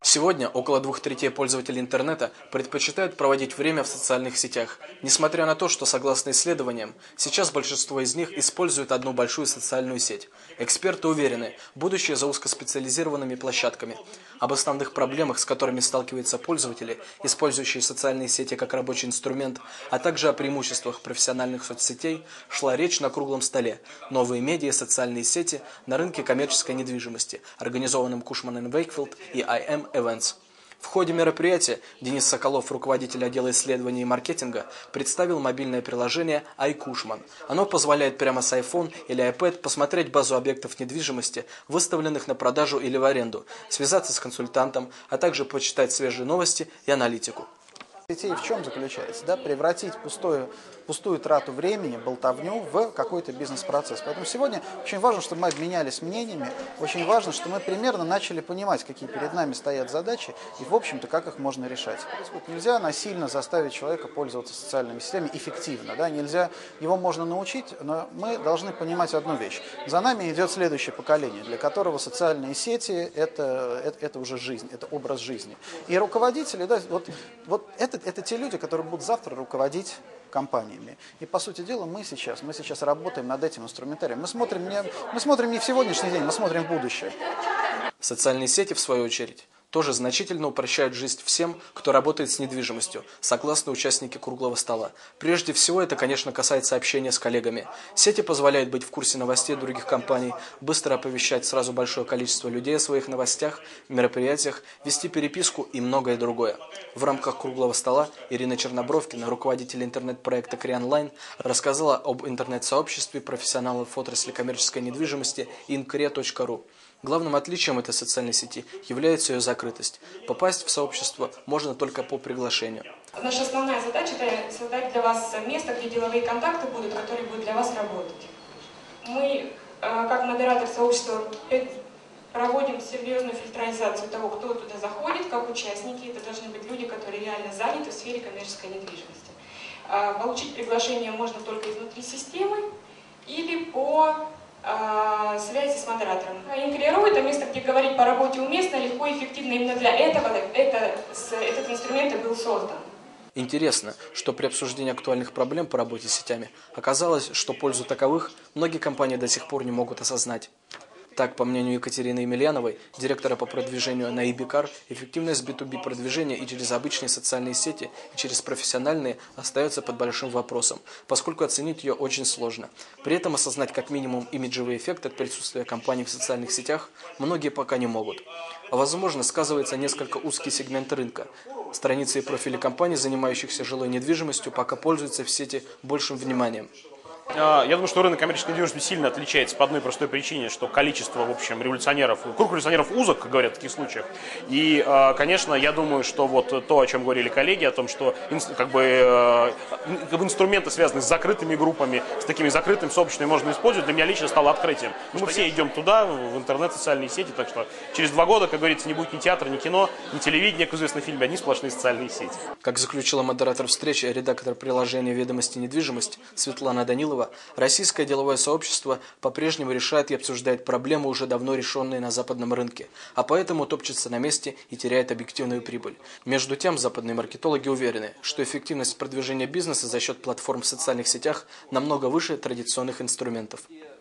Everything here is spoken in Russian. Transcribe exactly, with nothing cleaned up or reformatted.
Сегодня около двух третей пользователей интернета предпочитают проводить время в социальных сетях, несмотря на то, что, согласно исследованиям, сейчас большинство из них используют одну большую социальную сеть. Эксперты уверены, будущее за узкоспециализированными площадками. Об основных проблемах, с которыми сталкиваются пользователи, использующие социальные сети как рабочий инструмент, а также о преимуществах профессиональных соцсетей, шла речь на круглом столе «Новые медиа и социальные сети на рынке коммерческой недвижимости», организованном Cushman энд Wakefield и ай эм Events. В ходе мероприятия Денис Соколов, руководитель отдела исследований и маркетинга, представил мобильное приложение iCushman. Оно позволяет прямо с iPhone или iPad посмотреть базу объектов недвижимости, выставленных на продажу или в аренду, связаться с консультантом, а также почитать свежие новости и аналитику. Сетей в чем заключается? Да, превратить пустую, пустую трату времени, болтовню в какой-то бизнес-процесс. Поэтому сегодня очень важно, чтобы мы обменялись мнениями, очень важно, что мы примерно начали понимать, какие перед нами стоят задачи и, в общем-то, как их можно решать. Нельзя насильно заставить человека пользоваться социальными сетями эффективно. Да? Нельзя, его можно научить, но мы должны понимать одну вещь. За нами идет следующее поколение, для которого социальные сети это, это, это уже жизнь, это образ жизни. И руководители, да, вот, вот это Это те люди, которые будут завтра руководить компаниями. И, по сути дела, мы сейчас, мы сейчас работаем над этим инструментарием. Мы смотрим, не, мы смотрим не в сегодняшний день, мы смотрим в будущее. Социальные сети, в свою очередь, тоже значительно упрощают жизнь всем, кто работает с недвижимостью, согласно участники круглого стола. Прежде всего, это, конечно, касается общения с коллегами. Сети позволяют быть в курсе новостей других компаний, быстро оповещать сразу большое количество людей о своих новостях, мероприятиях, вести переписку и многое другое. В рамках круглого стола Ирина Чернобровкина, руководитель интернет-проекта Креонлайн, рассказала об интернет-сообществе профессионалов отрасли коммерческой недвижимости инкре точка ру. Главным отличием этой социальной сети является ее закрытость. Попасть в сообщество можно только по приглашению. Наша основная задача – это создать для вас место, где деловые контакты будут, которые будут для вас работать. Мы, как модератор сообщества, проводим серьезную фильтрализацию того, кто туда заходит, как участники. Это должны быть люди, которые реально заняты в сфере коммерческой недвижимости. Получить приглашение можно только изнутри системы или по связи с модератором. Инкре.ру – это место, где говорить по работе уместно, легко и эффективно. Именно для этого это, этот инструмент и был создан. Интересно, что при обсуждении актуальных проблем по работе с сетями оказалось, что пользу таковых многие компании до сих пор не могут осознать. Так, по мнению Екатерины Емельяновой, директора по продвижению на ибикар, эффективность би ту би продвижения и через обычные социальные сети, и через профессиональные остается под большим вопросом, поскольку оценить ее очень сложно. При этом осознать как минимум имиджевый эффект от присутствия компаний в социальных сетях многие пока не могут. Возможно, сказывается несколько узкий сегмент рынка. Страницы и профили компаний, занимающихся жилой недвижимостью, пока пользуются в сети большим вниманием. Я думаю, что рынок коммерческой недвижимости сильно отличается по одной простой причине, что количество, в общем, революционеров, круг революционеров узок, как говорят в таких случаях. И, конечно, я думаю, что вот то, о чем говорили коллеги, о том, что как бы, как бы инструменты, связанные с закрытыми группами, с такими закрытыми сообществами можно использовать, для меня лично стало открытием. Мы все идем туда, в интернет, социальные сети, так что через два года, как говорится, не будет ни театра, ни кино, ни телевидения, как в известном фильме, одни сплошные социальные сети. Как заключила модератор встречи, редактор приложения «Ведомости недвижимость» Светлана Данилова, российское деловое сообщество по-прежнему решает и обсуждает проблемы, уже давно решенные на западном рынке, а поэтому топчется на месте и теряет объективную прибыль. Между тем, западные маркетологи уверены, что эффективность продвижения бизнеса за счет платформ в социальных сетях намного выше традиционных инструментов.